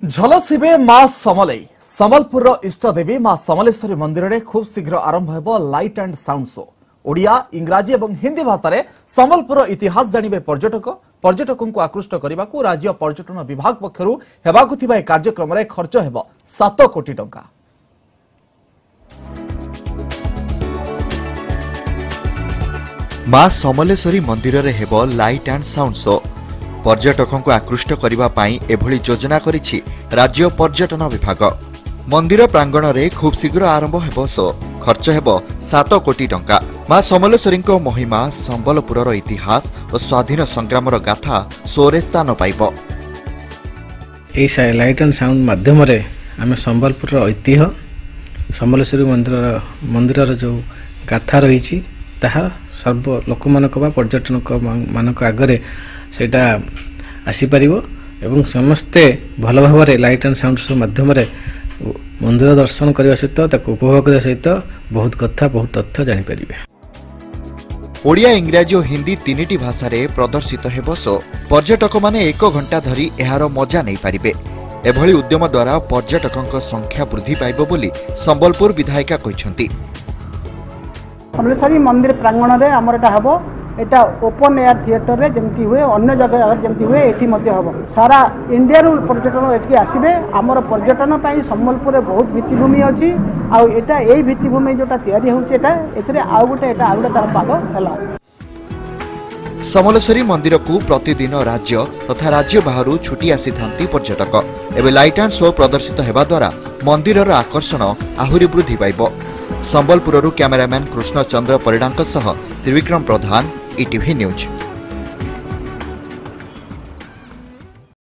झलसिबे मां समले समलपुर इष्ट देवी मां समलेश्वरी मंदिर में खूब शीघ्र आरंभ हो light and sound show. Odia इंग्राजी और हिंदी भाषा में समलपुर इतिहास जानिबे पर्यटकों को आकृष्ट करने को राज्य पर्यटन विभाग पक्षरु हेबाकु थिबा कार्यक्रम में खर्च हेबो 7 कोटी टंका। मां समलेश्वरी मंदिर रे हेबो लाइट एंड साउंड शो। पर्यटकों को आकृष्ट करने पाई एभली योजना करिछि राज्य पर्यटन विभाग। मंदिर प्रांगण रे खूब शीघ्र आरंभ हेबो शो। खर्च हेबो 7 कोटी टंका। मां समलेश्वरी महिमा संबलपुर इतिहास और स्वाधीन संग्राम गाथा शो रे स्थान पाइबो। लाइट एंड साउंड माध्यम रे आमे संबलपुर ऐतिह्य समलेश्वरी मंदिर जो गाथा रही ताहा सर्व लोक मानक बा पर्यटन मानक आगरे सेटा आसी परिबो एवं समस्ते भल भाव में लाइट एंड साउंड शो माध्यम मंदिर दर्शन करने सहित उपभोग करने सहित बहुत कथा बहुत तथ्य जानि परिबे। ओडिया इंग्राजी और हिंदी तीनिटी भाषा रे प्रदर्शित हेबो शो। पर्यटक माने 1 घंटा धरी एहार मजा नै पारिबे। एभली उद्यम द्वारा पर्यटकों संख्या वृद्धि पाइबो बोली संबलपुर विधायिका कहिसंती। समलेश्वरी मंदिर प्रांगण रे हमर एटा हबो एटा ओपन एयर थिएटर रे जेमती हुए अन्य जगह जेमती हुए एठी मध्य हबो। सारा इंडिया रु पर्यटन एठी आसीबे। हमर पर्यटन पई संबलपुर रे बहुत भित्तिभूमि अछि आ एटा एई भित्तिभूमि जोटा तयारी होउछ एटा एथरे आउ गोटे तार पाग हला। समलेश्वरी मंदिर को प्रतिदिन राज्य तथा राज्य बाहर छुटी आसीथांती पर्यटक। एबे लाइट एंड शो प्रदर्शित हेबा द्वारा मंदिरर आकर्षण आहुरी वृद्धि पाइबो। संबलपुररू कैमरामैन कृष्ण चंद्र परिडांक सह त्रिविक्रम प्रधान ETV न्यूज।